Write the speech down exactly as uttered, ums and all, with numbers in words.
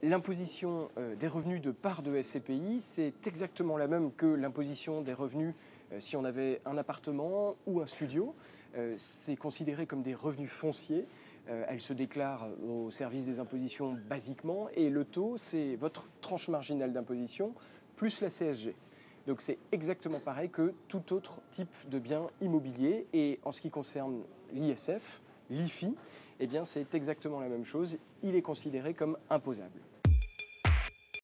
l'imposition euh, des revenus de part de S C P I, c'est exactement la même que l'imposition des revenus euh, si on avait un appartement ou un studio. Euh, c'est considéré comme des revenus fonciers. Euh, elle se déclare au service des impositions basiquement et le taux, c'est votre tranche marginale d'imposition plus la C S G. Donc c'est exactement pareil que tout autre type de bien immobilier. Et en ce qui concerne l'I S F, l'I F I, eh bien c'est exactement la même chose. Il est considéré comme imposable.